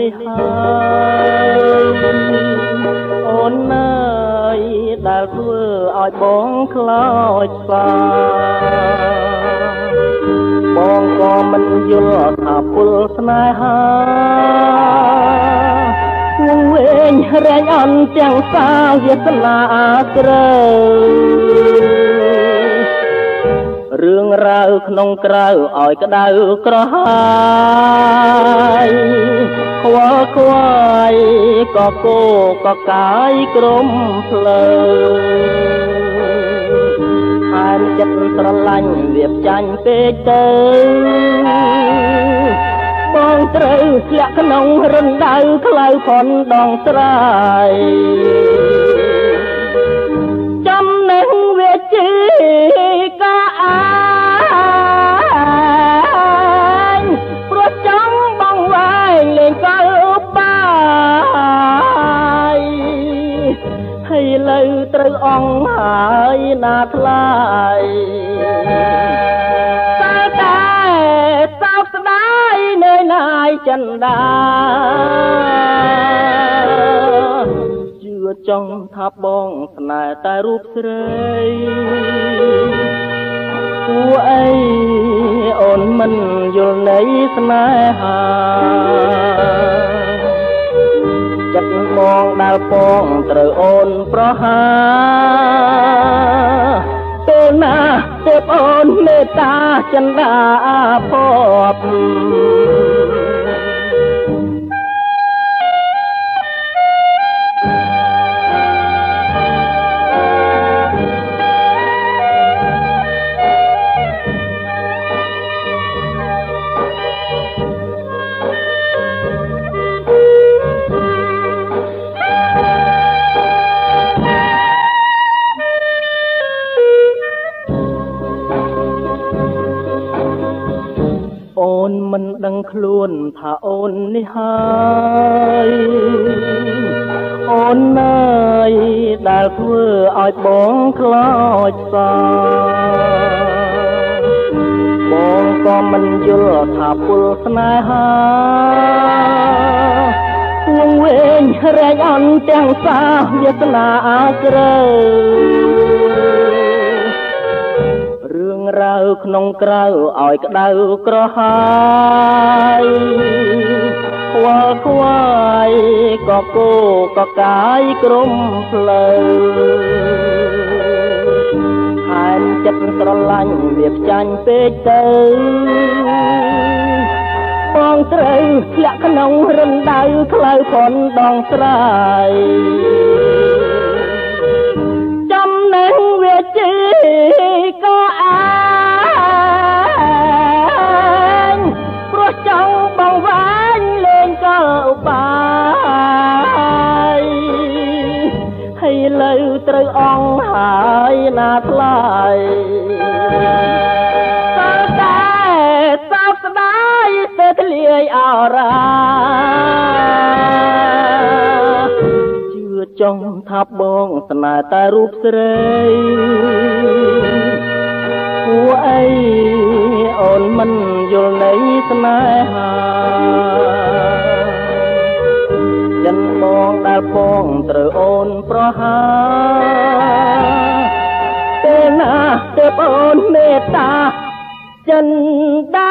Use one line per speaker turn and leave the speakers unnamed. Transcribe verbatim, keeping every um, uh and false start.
នេះហើយអូនអើយដែលធ្វើឲ្យបងខ្លោចស្វាបងក៏មិនយល់ថាពុលស្នេហាវងវែងរែងអន់ទាំងសាវាសនាត្រូវរឿងរ៉ាវក្នុងក្រៅឲ្យក្តៅក្រហាយខ្វល់ខ្វាយក៏គោក៏កាយក្រុមភ្លើអានចិត្តស្រឡាញ់វាចាញ់ពេកទៅបងត្រូវធ្លាក់ក្នុងរណ្ដៅខ្លៅផនដងស្រ័យចំណេះវាជីក៏អាយព្រោះចង់បងវាយលេងកលបាយហើយលើត្រូវអងហើយណាថ្លៃតែតែសោកស្ដាយនឿយណាយចិនដាជឿចង់ថាបងស្នេហ៍តែរូបស្រីពួកអីអូនមិនយល់នៃស្នេហាចិត្តបងដែលពងត្រូវអូនប្រហាពេលណាទេពអូនមេត្តាចិន្តាភពអូនមិនដឹងខ្លួនថាអូននេះហើយអូនអើយដែលធ្វើឲ្យបងខ្លោចស្វាបងក៏មិនយល់ថាពុលស្នេហាវងវែងរែងអន់ទាំងសាវាសនាត្រូវរឿងរ៉ាវក្នុងក្រៅឲ្យក្តៅក្រហាយខ្វល់ខ្វាយក៏គោក៏កាយក្រុមភ្លើហានចិត្តស្រឡាញ់វាផ្ចាញ់ពេកទៅបងត្រូវធ្លាក់ក្នុងរណ្ដៅខ្លៅផនដងស្រ័យចំណេះវាជីក៏អាយព្រោះចង់បងវាញលេងក៏បាយហើយលើត្រូវអងហើយណាថ្លៃតែសោកស្ដាយទៅធ្លាយអរាចង់ថាបងស្នេហ៍តែរូបស្រីពួកអីអូនមិនយល់នៃស្នេហាចិនបងដែលពងត្រូវអូនប្រហាពេលណាទើបអូនមេត្តាចិនដា